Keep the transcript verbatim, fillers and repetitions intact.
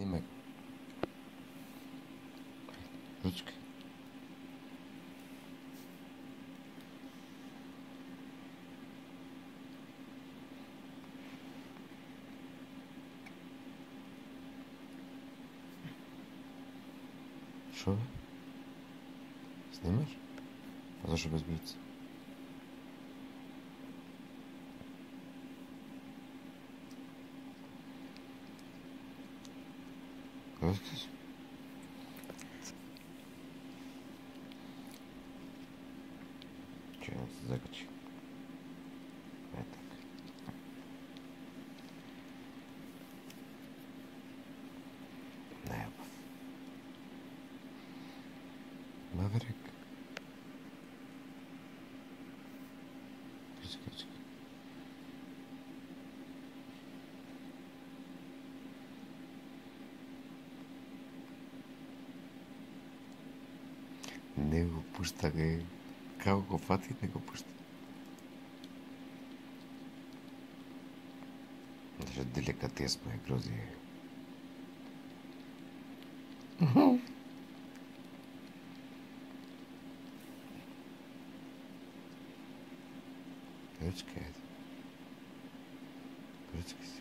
Снимай го. Ручка. Шо бе? Снимаш? А защо без блиц? Какво искаш? Че не се закачи? Е така. Не е бъв. Маверик. Чакай, чакай. Не го пуща, ге. Kako го фати, не го пуща. Даже деликатес ме грози. Ручка. Ручка.